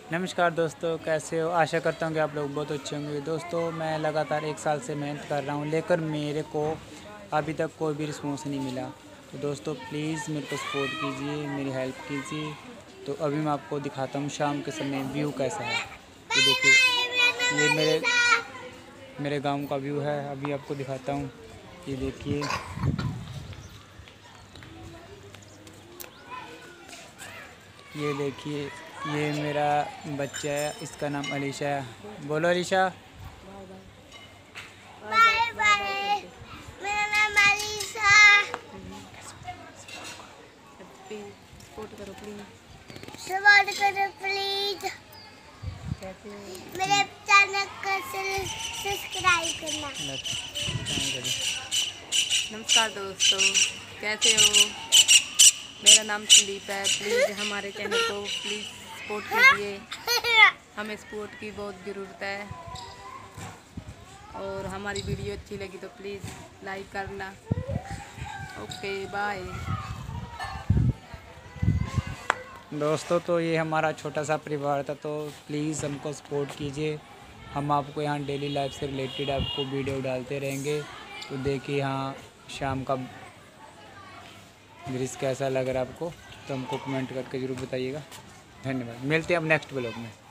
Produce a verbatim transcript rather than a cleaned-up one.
नमस्कार दोस्तों, कैसे हो? आशा करता हूँ कि आप लोग बहुत अच्छे होंगे। दोस्तों, मैं लगातार एक साल से मेहनत कर रहा हूँ, लेकिन मेरे को अभी तक कोई भी रिस्पॉन्स नहीं मिला। तो दोस्तों प्लीज़ मेरे को सपोर्ट कीजिए, मेरी हेल्प कीजिए। तो अभी मैं आपको दिखाता हूँ शाम के समय व्यू कैसा है। ये देखिए, ये मेरे मेरे गांव का व्यू है। अभी आपको दिखाता हूँ, ये देखिए। ये देखिए, ये मेरा बच्चा है, इसका नाम अलीशा है। बोलो अलीशा। बाय बाय, मेरा नाम अलीशा। सपोर्ट करो प्लीज, सपोर्ट करो प्लीज। मेरे चैनल को सब्सक्राइब करना। नमस्कार दोस्तों, कैसे हो? मेरा नाम संदीप है। प्लीज़ हमारे चैनल को प्लीज़ सपोर्ट कीजिए, हमें सपोर्ट की बहुत ज़रूरत है। और हमारी वीडियो अच्छी लगी तो प्लीज़ लाइक करना। Okay bye. दोस्तों, तो ये हमारा छोटा सा परिवार था, तो प्लीज़ हमको सपोर्ट कीजिए। हम आपको यहाँ डेली लाइफ से रिलेटेड आपको वीडियो डालते रहेंगे। तो देखिए यहाँ शाम का दृश्य कैसा लग रहा है आपको, तो हमको कमेंट करके ज़रूर बताइएगा। धन्यवाद। मिलते हैं अब नेक्स्ट ब्लॉग में।